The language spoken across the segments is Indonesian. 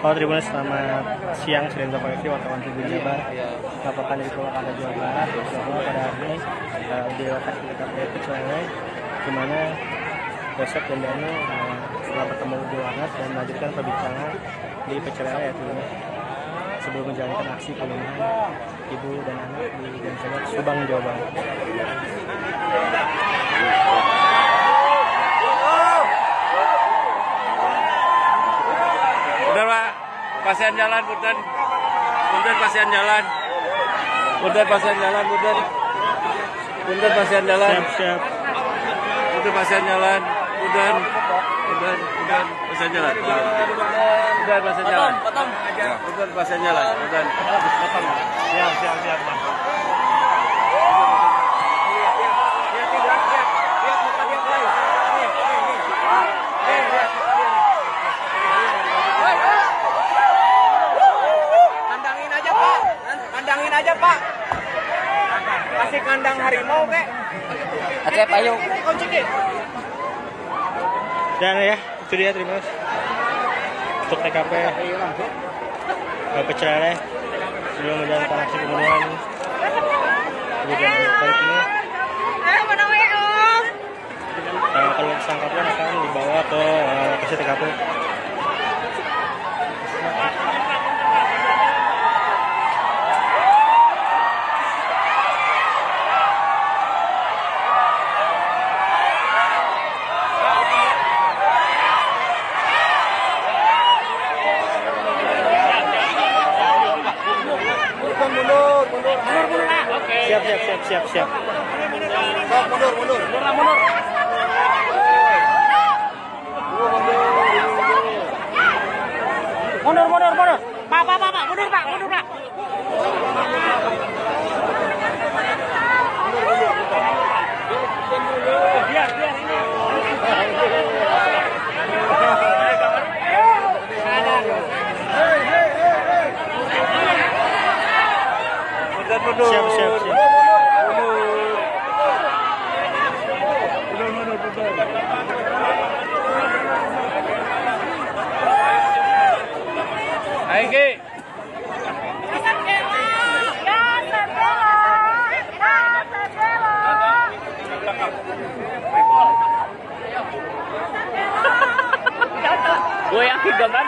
Halo Tribuners, selamat siang. Sudah Koleksi, wartawan Tribun Jabar melaporkan dari Purwakarta, Jawa Barat bahwa pada hari ini di lokasi TKP Pecelewe, di mana Yosep dan Danu setelah bertemu di warnet dan melanjutkan perbincangan di Pecelewe, yaitu sebelum menjalankan aksi pembunuhan ibu dan anak di Ganjeng Subang, Jawa Barat. Udah Pak, pasien jalan, punten pasien jalan, punten pasien jalan, punten pasien jalan, Siap. punten pasien jalan, punten pasien jalan, punten pasien jalan, punten pasien jalan, punten. Siap. Kandangin aja Pak, kasih kandang harimau kek. Oke payung. Dan ya, itu dia Tribuners untuk TKP Pecelewe sebelum menjalankan aksi pembunuhan ibu dan anak ini. Kalau tersangka akan dibawa ke lokasi TKP. Siap. Mundur. Pak, mundur Pak. Biar ini. Mundur. Siap. Aiki. Gue yang hidangan.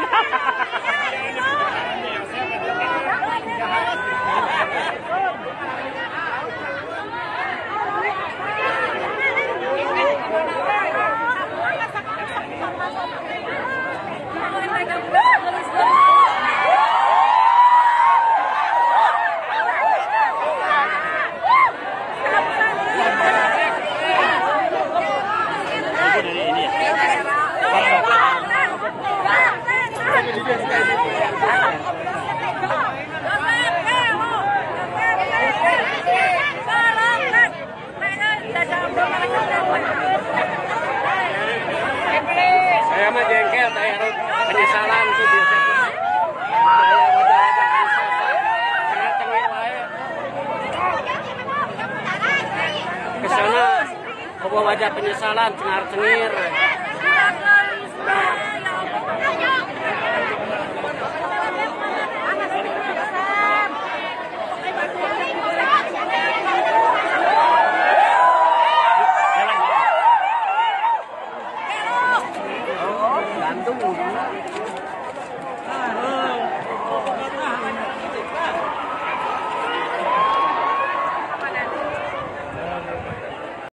Saya mah jengkel, saya harus penyesalan tuh biasa. Kesana, bawa wajah penyesalan, cengar-cengir. Gantung.